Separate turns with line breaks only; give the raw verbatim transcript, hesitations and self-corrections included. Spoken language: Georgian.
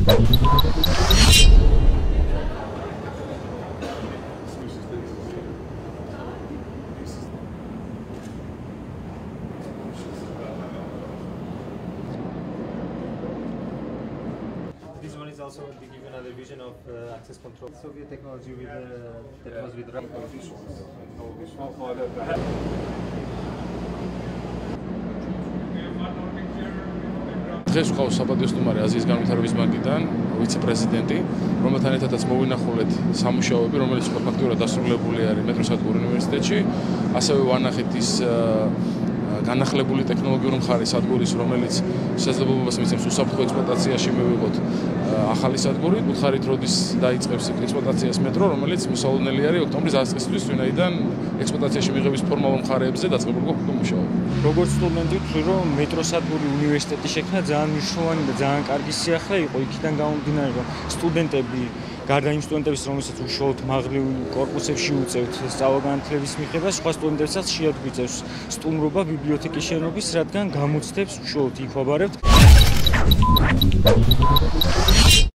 This one is also to give you another vision of uh, access control. Soviet technology with uh, that was with RAM.
დღეს ვყავს საპატიო სტუმარი აზიის განვითარების ბანკიდან, ვიცე-პრეზიდენტი, რომელთან ერთადაც მოვინახულეთ სამუშაოები, რომელიც ფაქტურად დასრულებული არის მეტროსადგურ უნივერსიტეტში, ასევე ვანახეთ ის განახლებული ტექნოლოგიური მხარის სადგურის, რომელიც შესაძლებლობას მისცემს უსაფრთხო ექსპლუატაციაში მივიღოთ ახალი სადგური, უთხარით როდის დაიწყებს ექსპლუატაციას მეტრო, რომელიც მოსალოდნელი არის ოქტომბრის დასაწყისისთვის, ვინაიდან ექსპლუატაციაში მიღების ფორმალურ მხარეებზე დაწყებული გვაქვს მუშაობა.
როგორც სტუდენტი ვთვლი, რომ მეტროსადგური უნივერსიტეტის შექმნა ძალიან მნიშვნელოვანი და ძალიან კარგი სიახლე იყო, იქიდან გამომდინარე, რომ სტუდენტები გარდა იმ სტუდენტების, რომელსაც უშუალოდ მაღლივ კორპუსებში უწევთ სწავლა-განათლების მიღებას, სხვა სტუდენტებსაც ხშირად გვიწევს სტუმრობა ბიბლიოთეკის შენობის, რადგან გამოცდებს უშუალოდ იქ ვაბარებთ.